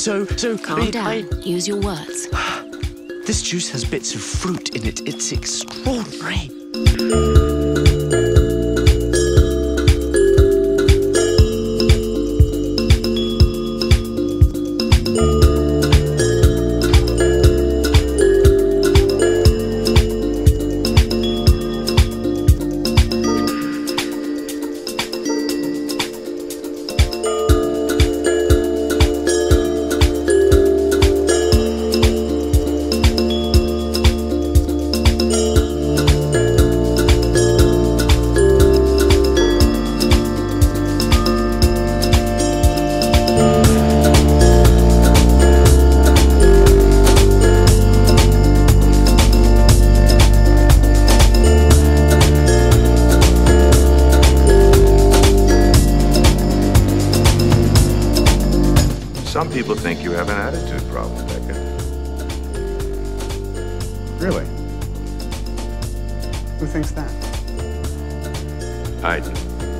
Calm down. Use your words. This juice has bits of fruit in it. It's extraordinary. Some people think you have an attitude problem, Becca. Really? Who thinks that? I do.